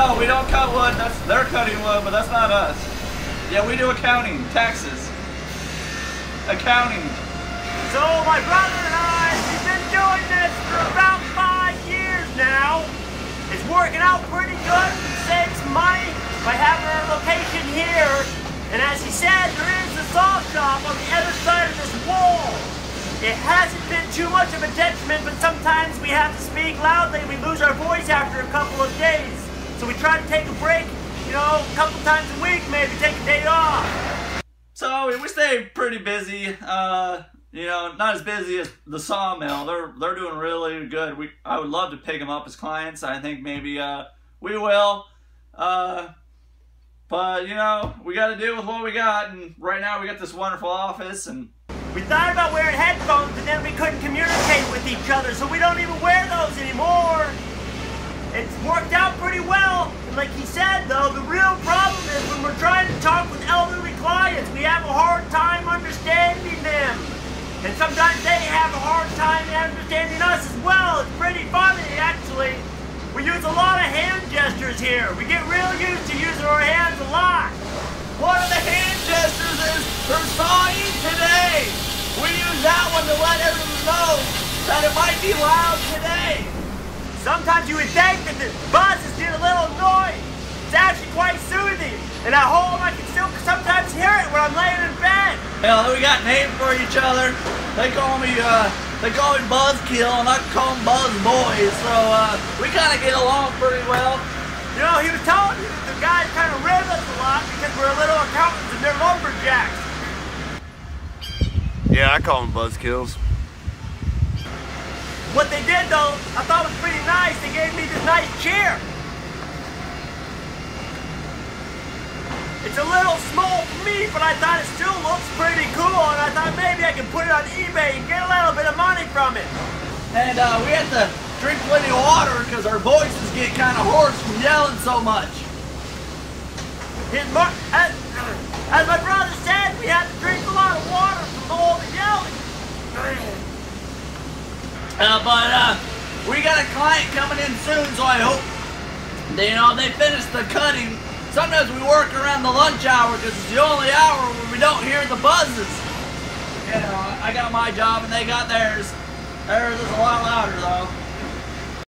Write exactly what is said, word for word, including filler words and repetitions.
no, we don't cut wood. That's they're cutting wood, but that's not us. Yeah, we do accounting, taxes, accounting. So my brother and I, we've been doing this for about five years now. It's working out pretty good. We save some money by having our location here. And as he said, there is a saw shop on the other side of this wall. It hasn't been too much of a detriment, but sometimes we have to speak loudly. We lose our voice after a couple of days. So we try to take a break, you know, a couple times a week, maybe take a day off. So we stay pretty busy. Uh, you know, not as busy as the sawmill. They're they're doing really good. We I would love to pick them up as clients. I think maybe uh, we will. Uh, but you know, we got to deal with what we got. And right now we got this wonderful office, and we thought about wearing headphones, and then we couldn't communicate with each other, so we don't even wear those anymore. It's worked out pretty well. And like he said, though, the real problem is when we're trying to talk with elderly clients, we have a hard time understanding them. And sometimes they have a hard time understanding us as well. It's pretty funny, actually. We use a lot of hand gestures here. We get real used to using our hands a lot. One of the hand gestures is for sawing today. We use that one to let everyone know that it might be loud today. Sometimes you would think that the buzz is getting a little annoying. It's actually quite soothing. And at home, I can still sometimes hear it when I'm laying in bed. Well, we got names for each other. They call me, uh, they call me Buzzkill, and I call them Buzz Boys. So uh, we kind of get along pretty well. You know, he was telling me that the guys kind of rib us a lot because we're little accountants and they're lumberjacks. Yeah, I call them Buzzkills. What they did, though, I thought was pretty nice. They gave me this nice chair. It's a little small for me, but I thought it still looks pretty cool, and I thought maybe I could put it on eBay and get a little bit of money from it. And uh, we had to drink plenty of water because our voices get kind of hoarse from yelling so much. His mar as, as my brother said, we had to drink a lot of water from all the yelling. Uh, but uh, we got a client coming in soon, so I hope they, you know, they finish the cutting. Sometimes we work around the lunch hour because it's the only hour where we don't hear the buzzes. You know, I got my job and they got theirs. Theirs is a lot louder though.